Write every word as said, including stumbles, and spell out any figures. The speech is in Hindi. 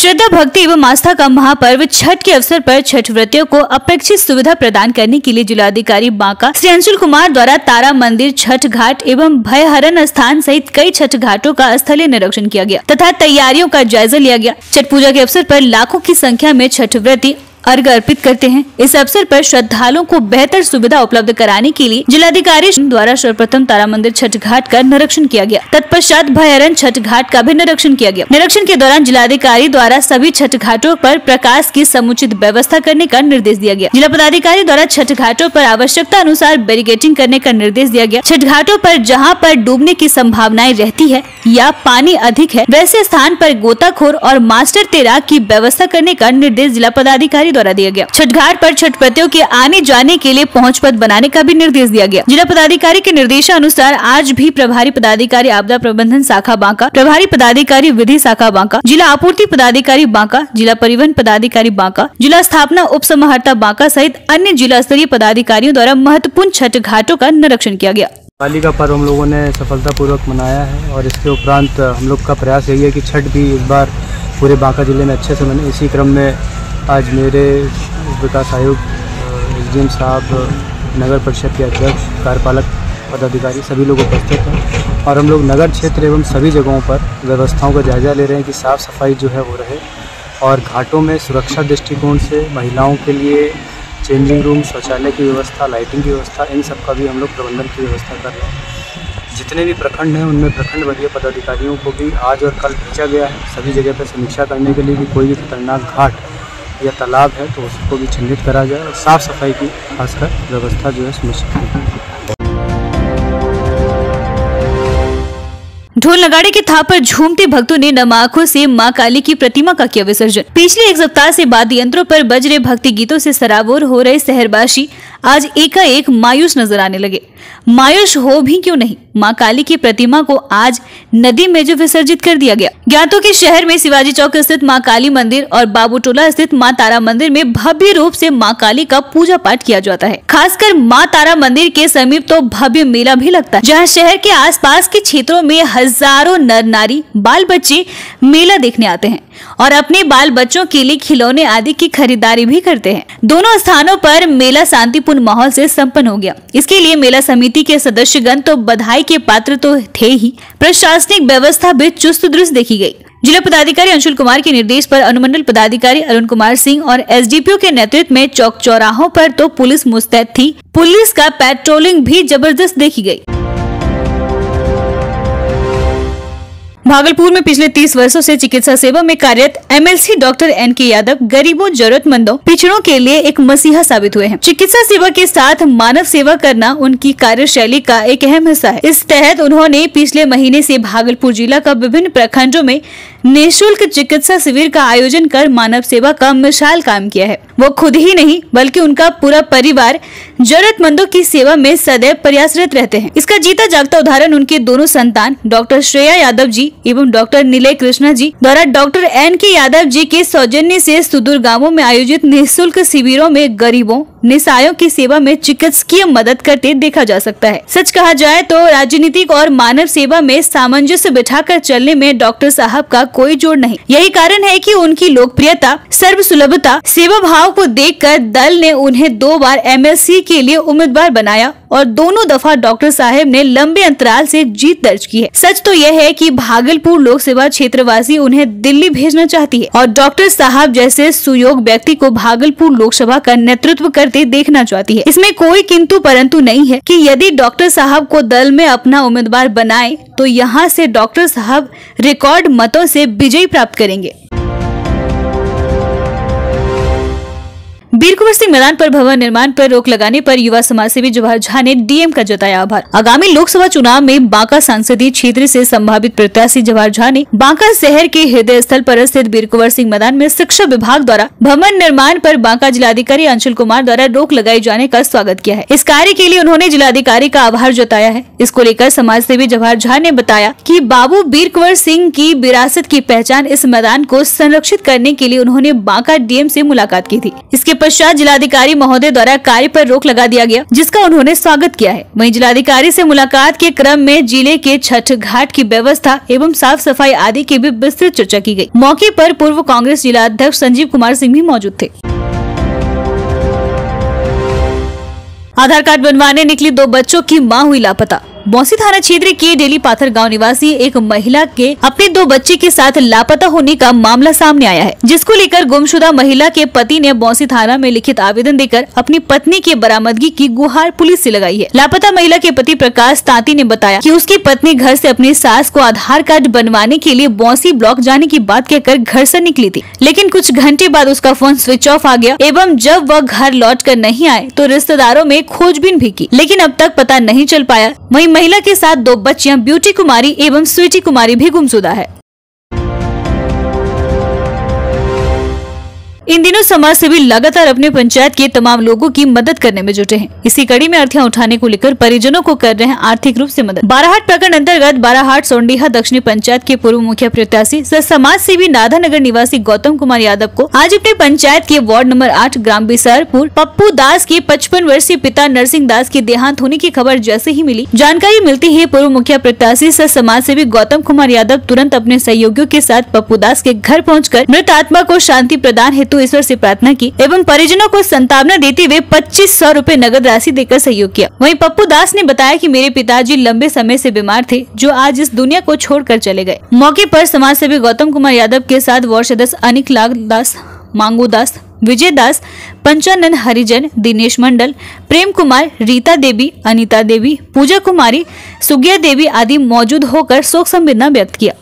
श्रद्धा भक्ति एवं आस्था का महापर्व छठ के अवसर पर छठ व्रतियों को अपेक्षित सुविधा प्रदान करने के लिए जिलाधिकारी बांका श्री अंशुल कुमार द्वारा तारा मंदिर, छठ घाट एवं भयहरण स्थान सहित कई छठ घाटों का स्थलीय निरीक्षण किया गया तथा तैयारियों का जायजा लिया गया। छठ पूजा के अवसर पर लाखों की संख्या में छठ व्रती अर्घ्य अर्पित करते हैं। इस अवसर पर श्रद्धालुओं को बेहतर सुविधा उपलब्ध कराने के लिए जिलाधिकारी द्वारा सर्वप्रथम तारा मंदिर छठ घाट का निरीक्षण किया गया। तत्पश्चात भयहरण छठ घाट का भी निरीक्षण किया गया। निरीक्षण के दौरान जिलाधिकारी द्वारा सभी छठ घाटों पर प्रकाश की समुचित व्यवस्था करने का निर्देश दिया गया। जिला पदाधिकारी द्वारा छठ घाटों पर आवश्यकता अनुसार बैरिकेडिंग करने का निर्देश दिया गया। छठ घाटों पर जहाँ पर डूबने की संभावनाएं रहती है या पानी अधिक है, वैसे स्थान पर गोताखोर और मास्टर तैराक की व्यवस्था करने का निर्देश जिला पदाधिकारी द्वारा दिया गया। छठ घाट पर छठ व्रतियों के आने जाने के लिए पहुंच पथ बनाने का भी निर्देश दिया गया। जिला पदाधिकारी के निर्देशानुसार आज भी प्रभारी पदाधिकारी आपदा प्रबंधन शाखा बांका, प्रभारी पदाधिकारी विधि शाखा बांका, जिला आपूर्ति पदाधिकारी बांका, जिला परिवहन पदाधिकारी बांका, जिला स्थापना उप समाहर्ता बांका सहित अन्य जिला स्तरीय पदाधिकारियों द्वारा महत्वपूर्ण छठ घाटों का निरीक्षण किया गया। दिवाली का पर्व हम लोगों ने सफलतापूर्वक मनाया है और इसके उपरांत हम लोग का प्रयास यही है कि छठ भी इस बार पूरे बांका जिले में अच्छे से बने। इसी क्रम में आज मेरे विकास आयुक्त, एस डी एम साहब, नगर परिषद के अध्यक्ष, कार्यपालक पदाधिकारी सभी लोग उपस्थित हैं और हम लोग नगर क्षेत्र एवं सभी जगहों पर व्यवस्थाओं का जायजा ले रहे हैं कि साफ़ सफाई जो है वो रहे और घाटों में सुरक्षा दृष्टिकोण से महिलाओं के लिए चेंजिंग रूम, शौचालय की व्यवस्था, लाइटिंग की व्यवस्था, इन सब का भी हम लोग प्रबंधन की व्यवस्था कर रहे हैं। जितने भी प्रखंड हैं उनमें प्रखंड वरीय पदाधिकारियों को भी आज और कल भेजा गया है सभी जगह पर समीक्षा करने के लिए कि कोई भी खतरनाक घाट या तालाब है तो उसको भी चिन्हित करा जाए और साफ़ सफाई की खासकर व्यवस्था जो है सुनिश्चित की। ढोल नगाड़े की थाप पर झूमते भक्तों ने नम आंखों से मां काली की प्रतिमा का किया विसर्जन। पिछले एक सप्ताह से वाद्य यंत्रों पर बज रहे भक्ति गीतों से सराबोर हो रहे शहरवासी आज एकाएक मायूस नजर आने लगे। मायूस हो भी क्यों नहीं, मां काली की प्रतिमा को आज नदी में जो विसर्जित कर दिया गया। ज्ञातों के शहर में शिवाजी चौक स्थित मां काली मंदिर और बाबूटोला स्थित मां तारा मंदिर में भव्य रूप से मां काली का पूजा पाठ किया जाता है। खासकर मां तारा मंदिर के समीप तो भव्य मेला भी लगता है, जहां शहर के आसपास के क्षेत्रों में हजारों नर नारी, बाल बच्चे मेला देखने आते हैं और अपने बाल बच्चों के लिए खिलौने आदि की खरीदारी भी करते हैं। दोनों स्थानों पर मेला शांतिपूर्ण माहौल से संपन्न हो गया। इसके लिए मेला समिति के सदस्यगण तो बधाई के पात्र तो थे ही, प्रशासनिक व्यवस्था भी चुस्त दुरुस्त देखी गई। जिला पदाधिकारी अंशुल कुमार के निर्देश पर अनुमंडल पदाधिकारी अरुण कुमार सिंह और एस डी पी ओ के नेतृत्व में चौक चौराहों पर तो पुलिस मुस्तैद थी। पुलिस का पेट्रोलिंग भी जबरदस्त देखी गई। भागलपुर में पिछले तीस वर्षों से चिकित्सा सेवा में कार्यरत M L C doctor N K Yadav गरीबों, जरूरतमंदों, पिछड़ों के लिए एक मसीहा साबित हुए हैं। चिकित्सा सेवा के साथ मानव सेवा करना उनकी कार्यशैली का एक अहम हिस्सा है। इस तहत उन्होंने पिछले महीने से भागलपुर जिला का विभिन्न प्रखंडों में निःशुल्क चिकित्सा शिविर का आयोजन कर मानव सेवा का मिसाल काम किया है। वो खुद ही नहीं बल्कि उनका पूरा परिवार जरूरतमंदों की सेवा में सदैव प्रयासरत रहते हैं। इसका जीता जागता उदाहरण उनके दोनों संतान डॉक्टर श्रेया यादव जी एवं डॉक्टर नीलय कृष्णा जी द्वारा doctor N K Yadav ji के सौजन्य से सुदूर गांवों में आयोजित निःशुल्क शिविरों में गरीबों, निस्सहायों की सेवा में चिकित्सकीय मदद करते देखा जा सकता है। सच कहा जाए तो राजनीतिक और मानव सेवा में सामंजस्य बिठाकर चलने में डॉक्टर साहब का कोई जोड़ नहीं। यही कारण है कि उनकी लोकप्रियता, सर्वसुलभता, सेवा भाव को देखकर दल ने उन्हें दो बार एम एल सी के लिए उम्मीदवार बनाया और दोनों दफा डॉक्टर साहब ने लंबे अंतराल से जीत दर्ज की है। सच तो यह है कि भागलपुर लोकसभा क्षेत्रवासी उन्हें दिल्ली भेजना चाहती है और डॉक्टर साहब जैसे सुयोग्य व्यक्ति को भागलपुर लोकसभा का नेतृत्व करते देखना चाहती है। इसमें कोई किंतु परंतु नहीं है कि यदि डॉक्टर साहब को दल में अपना उम्मीदवार बनाए तो यहाँ से डॉक्टर साहब रिकॉर्ड मतों से विजय प्राप्त करेंगे। वीर कुंवर सिंह मैदान पर भवन निर्माण पर रोक लगाने पर युवा समाज सेवी जवाहर झा ने डी एम का जताया आभार। आगामी लोकसभा चुनाव में बांका संसदीय क्षेत्र से संभावित प्रत्याशी जवाहर झा ने बांका शहर के हृदय स्थल पर स्थित वीर कुंवर सिंह मैदान में शिक्षा विभाग द्वारा भवन निर्माण पर बांका जिलाधिकारी अंशुल कुमार द्वारा रोक लगाए जाने का स्वागत किया है। इस कार्य के लिए उन्होंने जिलाधिकारी का आभार जताया है। इसको लेकर समाज सेवी जवाहर झा ने बताया कि बाबू वीर कुंवर सिंह की विरासत की पहचान इस मैदान को संरक्षित करने के लिए उन्होंने बांका डी एम से मुलाकात की थी। इसके पश्चात जिलाधिकारी महोदय द्वारा कार्य पर रोक लगा दिया गया, जिसका उन्होंने स्वागत किया है। वहीं जिलाधिकारी से मुलाकात के क्रम में जिले के छठ घाट की व्यवस्था एवं साफ सफाई आदि की भी विस्तृत चर्चा की गई। मौके पर पूर्व कांग्रेस जिला अध्यक्ष संजीव कुमार सिंह भी मौजूद थे। आधार कार्ड बनवाने निकली दो बच्चों की मां हुई लापता। बौंसी थाना क्षेत्र के डेली पाथर गांव निवासी एक महिला के अपने दो बच्चे के साथ लापता होने का मामला सामने आया है, जिसको लेकर गुमशुदा महिला के पति ने बौंसी थाना में लिखित आवेदन देकर अपनी पत्नी की बरामदगी की गुहार पुलिस से लगाई है। लापता महिला के पति प्रकाश तांती ने बताया कि उसकी पत्नी घर से अपनी सास को आधार कार्ड बनवाने के लिए बौंसी ब्लॉक जाने की बात कहकर घर से निकली थी, लेकिन कुछ घंटे बाद उसका फोन स्विच ऑफ आ गया एवं जब वह घर लौट कर नहीं आए तो रिश्तेदारों में खोजबीन भी की, लेकिन अब तक पता नहीं चल पाया। वहीं महिला के साथ दो बच्चियां ब्यूटी कुमारी एवं स्वीटी कुमारी भी गुमशुदा है। इन दिनों समाज सेवी लगातार अपने पंचायत के तमाम लोगों की मदद करने में जुटे हैं। इसी कड़ी में अर्थीयां उठाने को लेकर परिजनों को कर रहे हैं आर्थिक रूप से मदद। बाराहाट प्रखंड अंतर्गत बाराहाट सोंडीहा दक्षिणी पंचायत के पूर्व मुखिया प्रत्याशी सह समाज सेवी नाधा नगर निवासी गौतम कुमार यादव को आज अपने पंचायत के वार्ड नंबर आठ ग्राम बिसारपुर पप्पू दास के पचपन वर्षीय पिता नरसिंह दास के देहांत होने की खबर जैसे ही मिली, जानकारी मिलती ही पूर्व मुखिया प्रत्याशी सह समाज सेवी गौतम कुमार यादव तुरंत अपने सहयोगियों के साथ पप्पू दास के घर पहुँचकर मृत आत्मा को शांति प्रदान हेतु ईश्वर से प्रार्थना की एवं परिजनों को सांत्वना देते हुए पच्चीस सौ रूपए नगद राशि देकर सहयोग किया। वहीं पप्पू दास ने बताया कि मेरे पिताजी लंबे समय से बीमार थे, जो आज इस दुनिया को छोड़कर चले गए। मौके पर समाज सेवी गौतम कुमार यादव के साथ वार्ड सदस्य अनिक लाल दास, मांगू दास, विजय दास, पंचानंद हरिजन, दिनेश मंडल, प्रेम कुमार, रीता देवी, अनीता देवी, पूजा कुमारी, सुगिया देवी आदि मौजूद होकर शोक संवेदना व्यक्त किया।